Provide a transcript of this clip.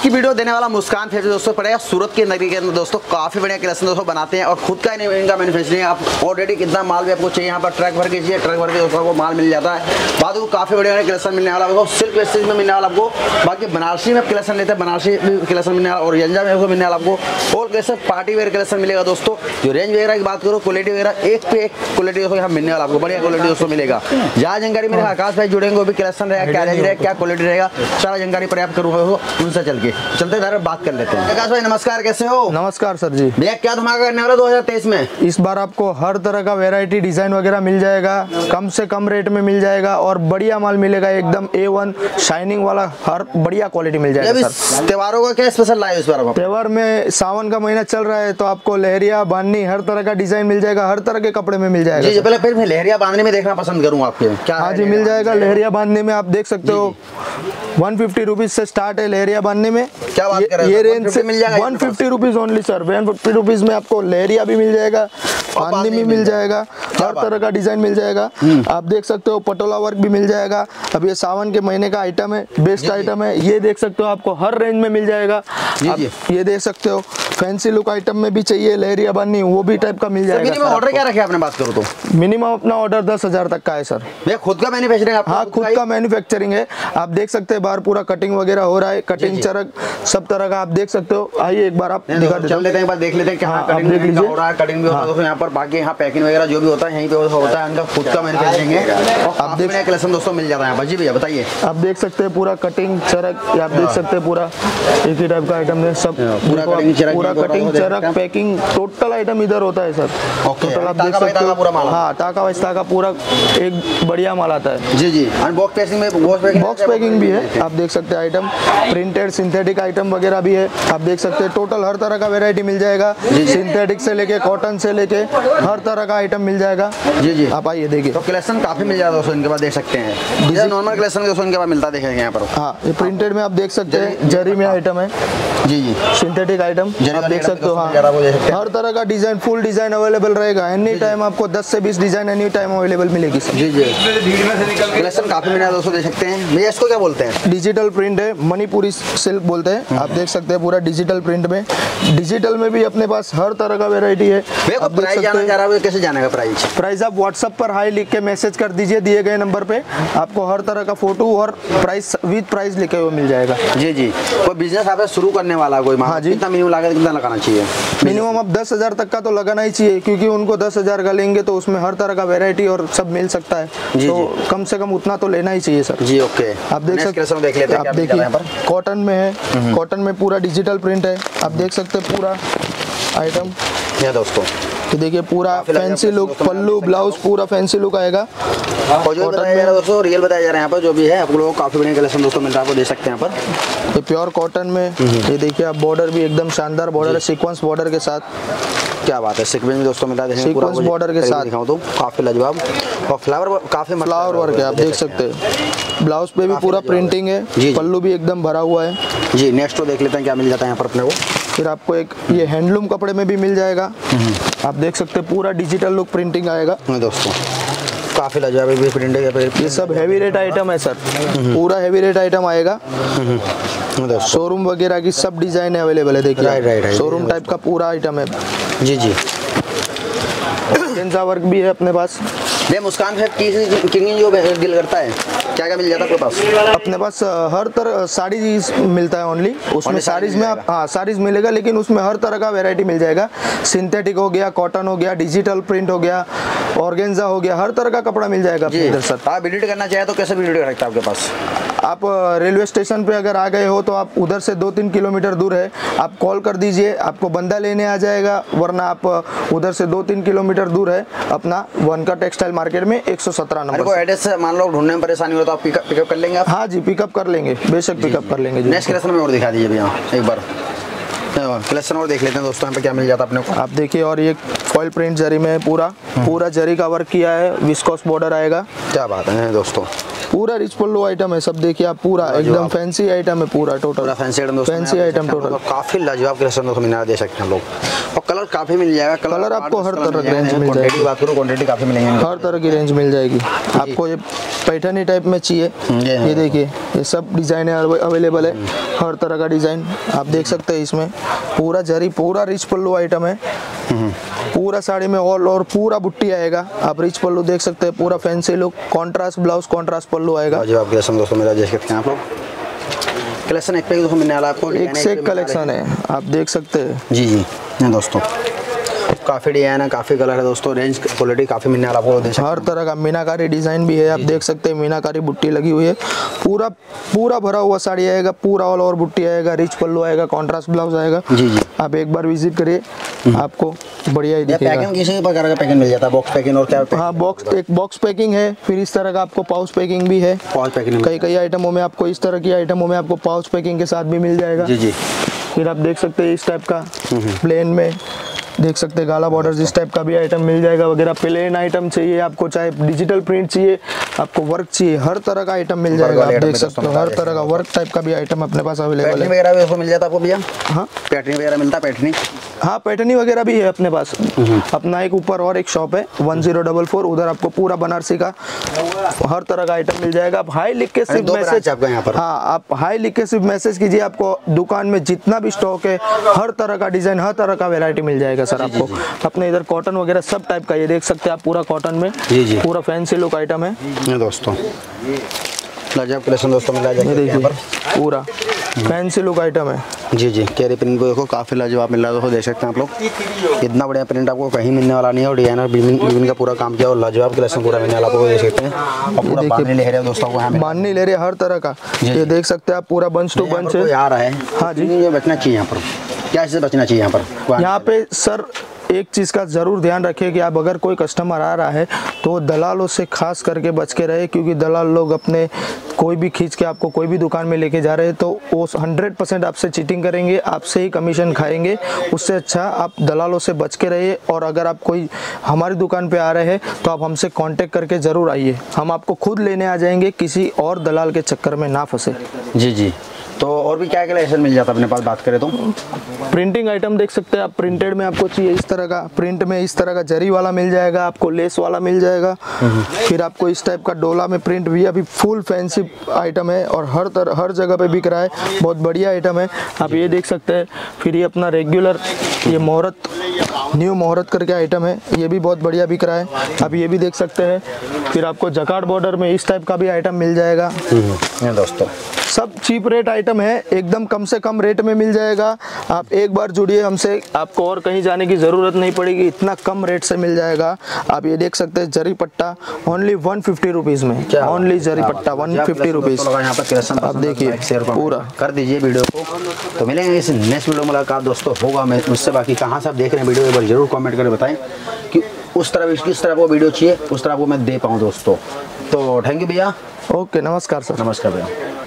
की वीडियो देने वाला मुस्कान फैशन दोस्तों पड़ेगा सूरत के नगरी के अंदर दोस्तों। काफी बढ़िया कलेक्शन दोस्तों बनाते हैं और खुद का इनका मैन्युफैक्चरिंग है। आप ऑलरेडी कितना माल भी आपको चाहिए यहाँ पर ट्रक भर के चाहिए, ट्रक भर के दोस्तों आपको माल मिल जाता है। बाद में काफी बढ़िया कलेक्शन मिलने वाला आपको, सिल्क वेस्टेज में मिलने वाला आपको। बाकी बनारसी में कलेक्शन लेते हैं, बनारसी कलेक्शन मिलने वाला और यंजा में मिलने वाला आपको। और कलेक्शन पार्टी वेयर कलेक्शन मिलेगा दोस्तों। जो रेंज वगैरह की बात करो, क्वालिटी वगैरह एक पे एक क्वालिटी दोस्तों यहाँ मिलने वाला आपको, बढ़िया क्वालिटी दोस्तों मिलेगा। जहाँ जानकारी मेरे आकाश भाई जुड़ेंगे वो भी कलेक्शन रहेगा, क्या रेंज रहेगा, क्या क्वालिटी रहेगा, सारा जानकारी पर्याप्त करूँगा उनसे चलते डायरेक्ट बात कर लेते हैं। आकाश भाई नमस्कार, कैसे हो? नमस्कार सर जी। भैया क्या धमाका करने वाला 2023 में? इस बार आपको हर तरह का वैरायटी डिजाइन वगैरह मिल जाएगा, कम से कम रेट में मिल जाएगा और बढ़िया माल मिलेगा, एकदम A1 शाइनिंग वाला हर बढ़िया क्वालिटी मिल जाएगा सर। त्योहारों का क्या स्पेशल लाए इस बार? त्योहार में सावन का महीना चल रहा है तो आपको लहरिया बांधनी हर तरह का डिजाइन मिल जाएगा, हर तरह के कपड़े में मिल जाएगा। जी पहले फिर मैं लहरिया बांधने में देखना पसंद करूँ आपके क्या? हाँ जी मिल जाएगा। लहरिया बांधने में आप देख सकते हो 150 रुपीज से स्टार्ट है लहरिया बांधने में। क्या बात कर रहे हैं? ये रेंज से मिल जाएगा 150 रुपीज ओनली सर। 150 रुपीज में आपको लहरिया भी मिल जाएगा, बांधनी भी मिल जाएगा, हर तरह का डिजाइन मिल जाएगा। आप देख सकते हो पटोला वर्क भी मिल जाएगा। अब ये सावन के महीने का आइटम है, बेस्ट आइटम है। ये देख सकते हो आपको हर रेंज में मिल जाएगा। ये देख सकते हो फैंसी लुक आइटम में भी चाहिए लहरिया बांधनी, वो भी टाइप का मिल जाएगा। मिनिमम ऑर्डर क्या रखे आपने बात करो तो? मिनिमम अपना ऑर्डर 10,000 तक का है सर। भैया खुद का मैन्युफैक्चरिंग? हाँ खुद का मैन्युफैक्चरिंग है। आप देख सकते हैं बाहर पूरा कटिंग वगैरह हो रहा है, कटिंग चरक सब तरह का आप देख सकते हो। आइए एक बार आप दिखा देते हैं, एक बार देख लेते हैं कि हाँ कटिंग हो रहा है, कटिंग भी होता है दोस्तों यहाँ पर। बाकी यहाँ पैकिंग वगैरह जो भी होता है यहीं पे होता है, उनका खुद का मैन्युफैक्चरिंग है। आप देख कलेक्शन दोस्तों मिल जाता है। जी भैया बताइए। आप देख सकते हैं पूरा कटिंग चरक, आप देख सकते हैं पूरा एक ही टाइप का आइटम है सब। पूरा कटिंग चरक पैकिंग टोटल आइटम इधर होता है सर। टोटल आप देख सकते हो। हाँ टाका वाइस्ता का पूरा एक बढ़िया माल आता है। जी जी। बॉक्स पैकिंग में बॉक्स पैकिंग भी है। आप देख सकते हैं आइटम प्रिंटेड सिंथेटिक आइटम वगैरह भी है। आप देख सकते हैं टोटल हर तरह का वैरायटी मिल जाएगा, सिंथेटिक से लेके कॉटन से लेके हर तरह का आइटम मिल जाएगा। जी जी आप आइए देखिए। तो कलेक्शन काफी मिल जाएगा दोस्तों इनके पास, देख सकते हैं। नॉर्मल कलेक्शन दोस्तों इनके पास मिलता देखेंगे यहाँ पर। हाँ ये प्रिंटेड में आप देख सकते हैं, जरी में आइटम है। जी जी सिंथेटिक आइटम आप देख सकते हो। हाँ हर तरह का डिजाइन, फुल डिजाइन अवेलेबल रहेगा। एनी टाइम आपको 10 से 20 डिजाइन एनी टाइम अवेलेबल मिलेगी सर। जी जी कलेक्शन काफी मिल जाएगा दोस्तों, देख सकते हैं। भैया इसको क्या बोलते हैं? डिजिटल प्रिंट है, मणिपुरी सिल्क बोलते हैं। आप देख सकते हैं पूरा डिजिटल प्रिंट में। डिजिटल में भी अपने पास हर तरह का वैरायटी है। आप प्राइस जानना चाह रहा हूं, कैसे जानेगा प्राइस? प्राइस आप व्हाट्सएप पर हाई लिख के मैसेज कर दीजिए दिए गए नंबर पे, आपको हर तरह का फोटो और प्राइस विद प्राइस लिखे हुए मिल जाएगा। जी जी। कोई बिजनेस आप शुरू करने वाला कोई? हाँ जी। कितना मिनिमम लागत कितना लगाना चाहिए? मिनिमम आप 10,000 तक का तो लगाना ही चाहिए, क्योंकि उनको 10,000 का लेंगे तो उसमें हर तरह का वैरायटी और सब मिल सकता है। तो कम से कम उतना तो लेना ही चाहिए सर। जी ओके। आप देख सकते हैं, आप देखिए कॉटन में है, कॉटन में पूरा डिजिटल प्रिंट है। आप देख सकते हैं पूरा आइटम ये दोस्तों। तो देखिए पूरा फैंसी लुक, पल्लू ब्लाउज पूरा फैंसी लुक आएगा। और जो बताया जा रहा है दोस्तों, रियल बताया जा रहा है यहाँ पर जो भी है आप लोगों को काफी बढ़िया कलेक्शन दोस्तों मिल रहा है, आपको देख सकते हैं यहाँ पर। ये प्योर कॉटन में ये देखिए आप बॉर्डर भी एकदम शानदार बॉर्डर है, सीक्वेंस बॉर्डर के साथ। क्या बात है, सीक्वेंस में दोस्तों मिलता है, सीक्वेंस बॉर्डर के साथ दिखाऊं तो काफी लाजवाब और फ्लावर काफी फ्लावर वर्क है। आप देख सकते हैं ब्लाउज पे भी पूरा प्रिंटिंग है, पल्लू भी एकदम भरा हुआ है। जी नेक्स्ट तो देख लेते हैं क्या मिल जाता है यहाँ पर अपने को। फिर आपको एक ये हैंडलूम कपड़े में भी मिल जाएगा। आप देख सकते हैं पूरा डिजिटल लुक प्रिंटिंग आएगा दोस्तों, काफी लाजवाब प्रिंट है। ये सब हैवी रेट आइटम है सर, पूरा हैवी रेट आइटम आएगा। शोरूम वगैरह की सब डिजाइन अवेलेबल है, देखिए शोरूम टाइप का पूरा आइटम है। जी जी वर्क भी है अपने पास। ये मुस्कान है किंग जो डील करता है, क्या क्या मिल जाता है आपके पास? अपने पास हर तरह साड़ी मिलता है ओनली। उसमें साड़ीज में आप हाँ साड़ीज मिलेगा, लेकिन उसमें हर तरह का वैरायटी मिल जाएगा। सिंथेटिक हो गया, कॉटन हो गया, डिजिटल प्रिंट हो गया, ऑर्गेन्जा हो गया, हर तरह का कपड़ा मिल जाएगा अपने इधर सर। आप विजिट करना चाहे तो कैसे विजिट करता है आपके पास? आप रेलवे स्टेशन पे अगर आ गए हो तो आप उधर से 2-3 किलोमीटर दूर है, आप कॉल कर दीजिए, आपको बंदा लेने आ जाएगा। वरना आप उधर से 2-3 किलोमीटर दूर है अपना वनका टेक्सटाइल मार्केट में 117 नंबर। को एड्रेस मान लो ढूंढने में परेशानी हो तो आप पिकअप कर लेंगे आप? हाँ जी पिकअप कर लेंगे, बेशक पिकअप कर लेंगे। नेक्स्ट कलेक्शन में और दिखा दीजिए भैया एक बार, कलेक्शन और देख लेते हैं दोस्तों यहाँ पे क्या मिल जाता है अपने को। आप देखिए और ये फॉइल प्रिंट जरी में है, पूरा जरी का वर्क किया है, विस्कोस बॉर्डर आएगा। क्या बात है दोस्तों, पूरा रिच पल्लू आइटम है, सब देखिए आप, पूरा एकदम फैंसी आइटम है, पूरा टोटल फैंसी आइटम दोस्तों, फैंसी आइटम टोटल। काफी लाजवाब कलेक्शन दोस्तों मीनार दे सकते हैं हम लोग, और कलर काफी मिल जाएगा। कलर आपको हर तरह की रेंज मिल जाएगी, बात करूँ क्वांटिटी काफी मिलेंगे, हर तरह की रेंज मिल जाएगी आपको। ये पैठनी टाइप में चाहिए, ये देखिए ये सब डिजाइन अवेलेबल है, हर तरह का डिजाइन आप देख सकते हैं इसमें। पूरा जरी, पूरा रिच पल्लू आइटम है, पूरा साड़ी में ऑल और पूरा बुट्टी आएगा। आप रिच पल्लू देख सकते हैं, पूरा fancy look, contrast blouse, contrast पल्लू आएगा। जो आप कलेक्शन दोस्तों मेरा देख सकते हैं आप लोग, कलेक्शन एक पे दोस्तों मिलने वाला आपको, एक से एक कलेक्शन है, आप देख सकते हैं। जी दोस्तों, काफ़ी डिजाइन है, काफ़ी कलर है दोस्तों, रेंज क्वालिटी काफ़ी मिलने वाला आपको। हर तरह का मीनाकारी डिजाइन भी है, आप देख सकते हैं, मीनाकारी बुट्टी लगी हुई है, पूरा भरा हुआ साड़ी आएगा, पूरा ऑल ओवर बुट्टी आएगा, रिच पल्लू आएगा, कॉन्ट्रास्ट ब्लाउज आएगा। जी आप एक बार विजिट करिए, आपको बढ़िया ही दिखेगा। पैकिंग किसी प्रकार का पैकिंग मिल जाता है, बॉक्स पैकिंग और क्या? हाँ, बॉक्स पैकिंग है, फिर इस तरह का आपको पाउच पैकिंग भी है। पाउच पैकिंग कई आइटमों में आपको, इस तरह की आइटमों में आपको पाउच पैकिंग के साथ भी मिल जाएगा। जी। फिर आप देख सकते हैं इस टाइप का प्लेन में देख सकते हैं, गाला बॉर्डर इस टाइप का भी आइटम मिल जाएगा वगैरह। प्लेन आइटम चाहिए आपको, चाहे डिजिटल प्रिंट चाहिए, आपको वर्क चाहिए, हर तरह का आइटम मिल जाएगा। आप देख सकते हो हर तरह का वर्क टाइप का भी आइटम अपने पास अवेलेबल है। वगैरह भी मिल जाता है आपको भैया? हाँ, पैटर्न वगैरह मिलता है? पैटर्न, हाँ, पैटर्नी वगैरह भी है अपने पास। अपना एक ऊपर और एक शॉप है 1044, उधर आपको पूरा बनारसी का हर तरह का आइटम मिल जाएगा। आप हाई लिख के सिर्फ मैसेज, हाँ, आप हाई लिख के सिर्फ मैसेज कीजिए, आपको दुकान में जितना भी स्टॉक है, हर तरह का डिजाइन, हर तरह का वैरायटी मिल जाएगा सर आपको। अपने इधर कॉटन वगैरह सब टाइप का, ये देख सकते हैं आप, पूरा कॉटन में, पूरा फैंसी लुक आइटम है दोस्तों। लाजवाब कलेक्शन दोस्तों मिला जाएगा, देखिए पूरा फैंसी लुक आइटम है। जी, कैरी प्रिंट को देखो, काफ़ी लाजवाब मिल रहा है दोस्तों, देख सकते हैं आप लोग। इतना बढ़िया प्रिंट आपको कहीं मिलने वाला नहीं है, और डिजाइनर बिबिन का पूरा काम किया, और लाजवाब कलेक्शन पूरा मिलने वाला आपको, देख सकते हैं। और पूरा बांधनी ले रहे हैं दोस्तों, बांधनी ले रहे हर तरह का, ये देख सकते हैं आप, पूरा बंच टू बंच है। आ रहा है, हाँ जी, ये बचना चाहिए यहाँ पर, क्या चीज़ बचना चाहिए यहाँ पर? यहाँ पे सर एक चीज़ का ज़रूर ध्यान रखिए कि आप अगर कोई कस्टमर आ रहा है तो दलालों से खास करके बच के रहे, क्योंकि दलाल लोग अपने कोई भी खींच के आपको कोई भी दुकान में लेके जा रहे हैं तो वो 100% आपसे चीटिंग करेंगे, आपसे ही कमीशन खाएंगे। उससे अच्छा आप दलालों से बच के रहिए, और अगर आप कोई हमारी दुकान पे आ रहे हैं तो आप हमसे कांटेक्ट करके ज़रूर आइए, हम आपको खुद लेने आ जाएंगे, किसी और दलाल के चक्कर में ना फंसे। जी, तो और भी क्या कलेक्शन मिल जाता है अपने पास, बात करें तो? प्रिंटिंग आइटम देख सकते हैं आप, प्रिंटेड में आपको चाहिए इस तरह का, प्रिंट में इस तरह का जरी वाला मिल जाएगा आपको, लेस वाला मिल जाएगा। फिर आपको इस टाइप का डोला में प्रिंट भी, अभी फुल फैंसी आइटम है और हर जगह पे बिक रहा है, बहुत बढ़िया आइटम है, आप ये देख सकते हैं। फिर ये अपना रेगुलर, ये मोहरत, न्यू मोहरत करके आइटम है, ये भी बहुत बढ़िया बिक रहा है, आप ये भी देख सकते हैं। फिर आपको जकार्ड बॉर्डर में इस टाइप का भी आइटम मिल जाएगा। दोस्तों सब चीप रेट आइटम है, एकदम कम से कम रेट में मिल जाएगा। आप एक बार जुड़िए हमसे, आपको और कहीं जाने की ज़रूरत नहीं पड़ेगी, इतना कम रेट से मिल जाएगा। आप ये देख सकते हैं, जरी पट्टा ओनली 150 रुपीज़ में, ओनली जरी पट्टा 150 रुपीज़। आप देखिए पूरा कर दीजिए वीडियो को, तो मिलेंगे इस नेक्स्ट वीडियो मुलाकात दोस्तों होगा मैं मुझसे। बाकी कहाँ से आप देख रहे हैं वीडियो, एक बार जरूर कमेंट करके बताएं कि उस तरह किस तरह को वीडियो चाहिए, उस तरह को मैं दे पाऊँ दोस्तों। तो थैंक यू भैया। ओके, नमस्कार सर। नमस्कार भैया।